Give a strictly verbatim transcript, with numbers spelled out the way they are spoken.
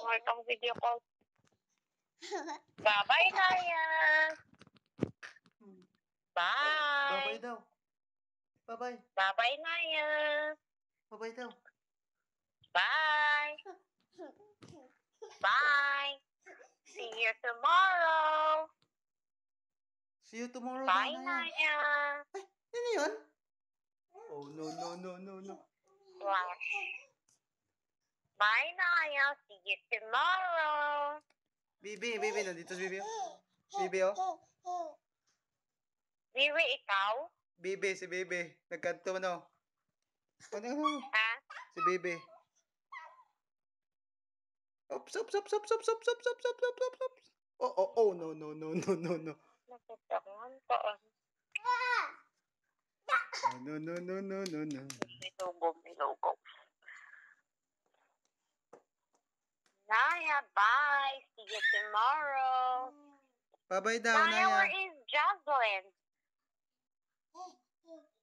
itong video call. Bye-bye, Naya. Bye. Bye-bye daw. Bye-bye. Bye-bye, Naya. Bye-bye daw. Bye. Bye. See you tomorrow. See you tomorrow Bye, daw, Naya. Naya. Ay, yun yun? Oh, no, no, no, no, no. Flash. Bye, Naya. See you tomorrow. Bibi, Bibi, nandito si Bibi. Bibi, oh. Bibi, ikaw? Bibi, si Bibi. Nagkanto, ano? Ano, ano? Ha? Si Bibi. Ops, ops, ops, ops, ops, ops, ops, ops, ops, ops, ops, ops. Oh, oh, oh, no, no, no, no, no, no. Nagtatangan pa. No, no, no, no, no, no. Milugog, milugog. Naya, bye. See you tomorrow. Bye-bye daw, Naya, Naya. where is Jocelyn?